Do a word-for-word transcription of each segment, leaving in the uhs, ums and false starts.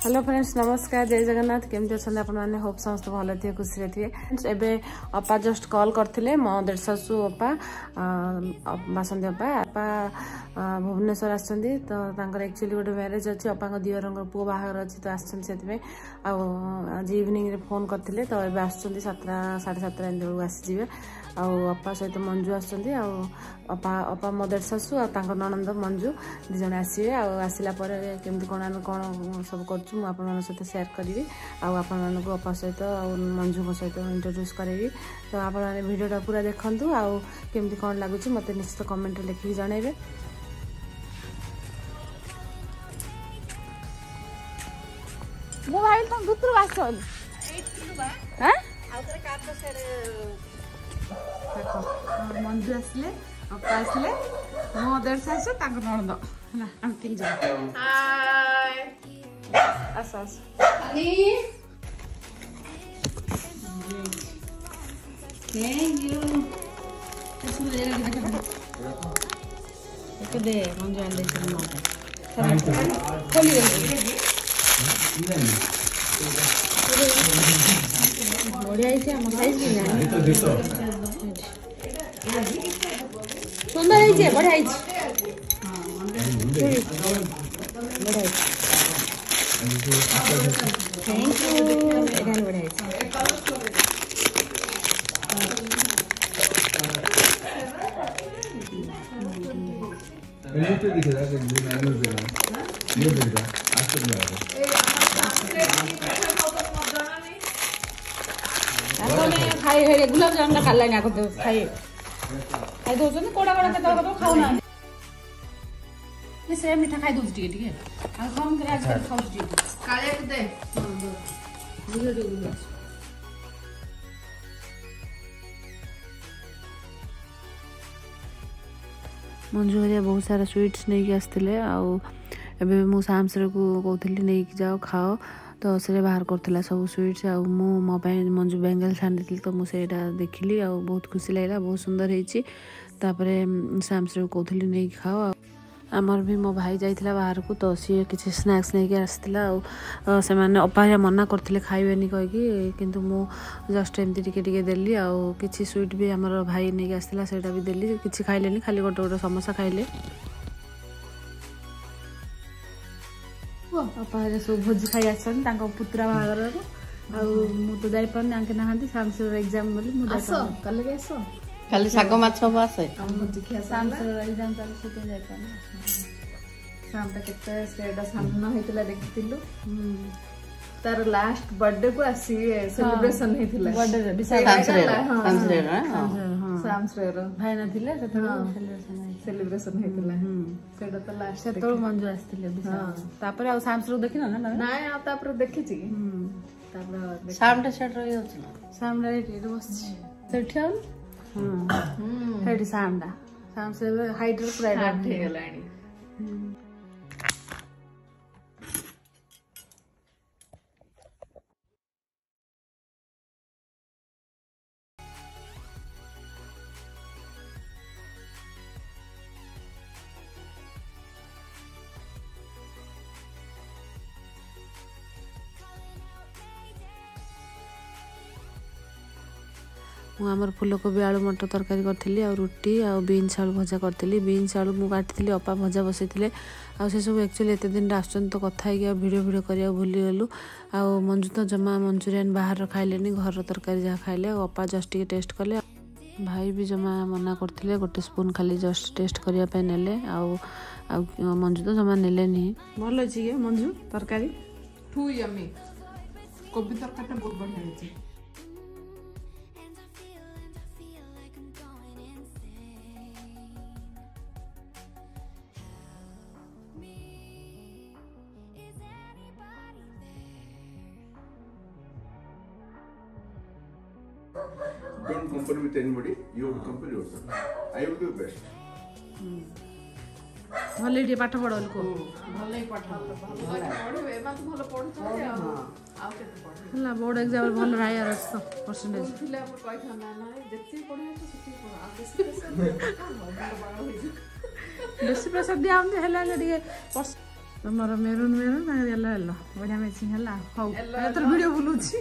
Hello friends नमस्कार जय जगन्नाथ केमती अच्छा आप होप समस्त भल थे खुशी थे एबे अपा जस्ट कॉल करते मो देढ़ शाशु अपा बासंती अपा अपा भुवनेश्वर आसछन्ती तो एक्चुअली गोटे मैरेज अच्छी अपा दिवर पुओ बाहर अच्छी तो आसछन्ती आज इवनिंग रे फोन करते तो एबे आसछन्ती सातटा साढ़े सातटा एंड बेलू आसीजिवे अपा सहित मंजू आसछन्ती अपा अपा मो देढ़ शाशु आ ननंद मंजू दी जन आसवे आसला केमती कौन आम कौन सब कर आपण सहित शेयर करी आपण अपा सहित मंजू सहित इंट्रोड्यूस करेबी तो आपण मैंने भिडियोटा पूरा देखु आउ केमती कौन लगुच मत निश्चित कमेंट लिखिक जनइबे। मो भाई तुम दूसरो आसल हैं मंजू आसले अपा आसले मो देढ़ शाशु ननंद है आम तीन जन हाय आस आस थैंक यू दे मंजू आंदे खोली बढ़िया आम साइज भी सुंदर है बढ़िया बढ़िया थैंक यू एगान बढ़िया मैंने तो दिखा था कि मैंने देखा ये देखा आज तक नहीं आया खाई है गुलाब जामुन खाला ना को खाई खाई दो जन कोड़ा कोड़ा के तो खाऊ ना नहीं से मीठा खाई दो टिके टिके आ कम करे आज खाऊ टिके काले के दे बुझे दे बुझे मंजू हरिया बहुत सारा स्वीट्स नहीं के आसते आबे मु सामसर को कहती नहीं कि जाओ खाओ तो से बाहर करता सब स्वीट्स आ मो मंजू बेंगल छाणी तो मुझे देखिली आ बहुत खुशी लगे बहुत सुंदर होतापर सामसर को कहती नहीं खाओ आमर भी मो भाई जाइला बाहर को तो सी किसी स्नैक्स नहीं आसला से मैंने अपा मना करते खाइबेनी कहीकि किंतु मु जस्ट एमती टिके टिके देली आ किसी स्वीट भी आमर भाई नहीं आसला से भी देली किसी खाइलेनी खाली गोटे गोटे समोसा खाइले अपा सब भोजी खाई आसछन पुतरा बाहागर मु तो जाई पारनी आंके नहांती सामसर एग्जाम बोली मु आस कल के आस खाली साग माछ आसे सामसर एग्जाम चल से जाई पारनी सामटा केते स्टेटस सामना हेतिला देखितिलु तार लास्ट बर्थडे को आसी सेलिब्रेशन हेतिला बर्थडे डिसाइड सामसर सामसर हां सामसर भाई ना थिले सेलिब्रेशन सेलिब्रेशन हेतिला सेटा तो लास्ट से तो मंजू आस्तिले हां तापर आ सामसर देखिन ना ना आ तापर देखि छी तापर सामटा सेट रही होछ सामटा रेडी बस सेठा हां हेडी सामटा सामसर हाइडर पूरा हे गलानी आमर फूलकोबी आलू मटर तरकारी करी आ रुटी आ बीन्स आलू भजा करी बीन्स आलू मुझे काटी अपा भजा बसई आ सब एक्चुअली एत दिन आसन तो कथा है भिडियो भिडियो करा भूलीगलु आ मंजू तो जमा मंचूरियन बाहर खाइले घर तरकारी जहाँ खाइले अपा जस्ट टे टेस्ट कले भाई भी जमा मना करते गोटे स्पून खाली जस्ट टेस्ट करने नेले आ मंजू तो जमा नेले भल अच्छी मंजू तरकारी टू यम्मी कोबी तरकारी बहुत बढ़िया Don't compare with anybody. You have to compare yourself. I will do best. भले टे पाठ पढ़ल को भले पाठ भले पढ़बे मा तो भले पढ़छले आ आ केते पढ़ हला बोर्ड एग्जाम भल राय आरस परसेंटेज थिले आप कहि थाना ना जति पढ़े तो सति पढ़ आ बेसी बेसी प्रेशर दिया हम हला टिके ତମର ମେରୁନ୍ ମେରୁନ୍ ତାଙ୍କର ୟେଲୋ ୟେଲୋ ବଢ଼ିଆ ମ୍ୟାଚିଂ ହେଲା ହଉ ଏଥର ଭିଡ଼ିଓ ବୁଲୁଛି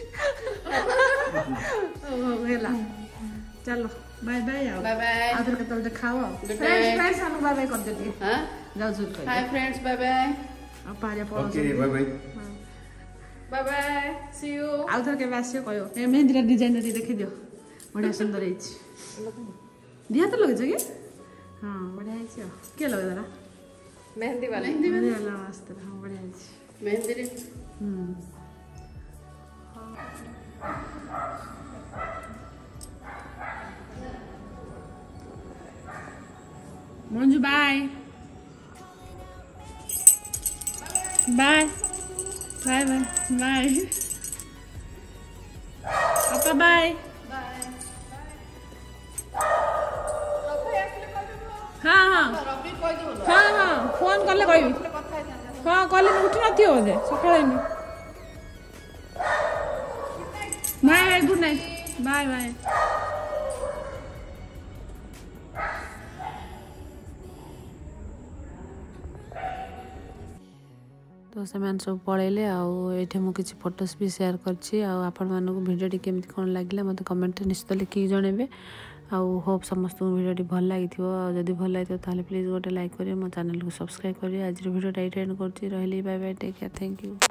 ହଉ ହଉ ହେଲା ଚାଲ ବାଏ ବାଏ ଆଉ ବାଏ ବାଏ ଆଉ ଥରେ କେତେବେଳେ ଦେଖାଅ Good ଫ୍ରେଣ୍ଡସ୍ night. ଫ୍ରେଣ୍ଡସ୍ ଆମକୁ ବାଏ ବାଏ କରିଦିଅ ଟିକେ ହଁ ଯାଉଛୁ କହିଲେ ହାଇ ଫ୍ରେଣ୍ଡସ୍ ବାଏ ବାଏ ଆଉ ପାହାଡ଼ିଆ Okay, ପଳାଉଛନ୍ତି bye bye. Bye bye see you ଆଉ ଥରେ କେବେ ଆସିବ କହିବ ଏ ମେହେନ୍ଦୀର ଡିଜାଇନ୍ ଟିକେ ଦେଖିଦିଅ ବଢ଼ିଆ ସୁନ୍ଦର ହେଇଛି ଦି ହାତ ଲଗେଇଛ କି ହଁ ବଢ଼ିଆ ହେଇଛି ଆଉ କିଏ ଲଗେଇଦେଲା ମେହେନ୍ଦି ବାଲା ମେହେନ୍ଦୀ ବାଲା ମସ୍ତ ହଁ ବଢ଼ିଆ ହେଇଛି ମେହେନ୍ଦୀରେ ହୁଁ Manju, bye. Bye. Bye, bye. Bye. Papa, bye. हाँ हाँ ରବି କହିଦେବୁ हाँ हाँ फोन कले कहबी हाँ कले उठी नथियो बोधे सकाळे नी bye bye good night bye bye तो से सब पलैले आठ मुझे फोटोज भी शेयर करडी केमती कौन लगे मत कमेंट निश्चित लिखिक जनइबे आउ होप समस्त भिडियो भल लगी जदि भल लगी प्लीज गोटे लाइक करें मो चैनल को सब्सक्राइब करें आज भिडियो एंड कर bye bye take care thank you.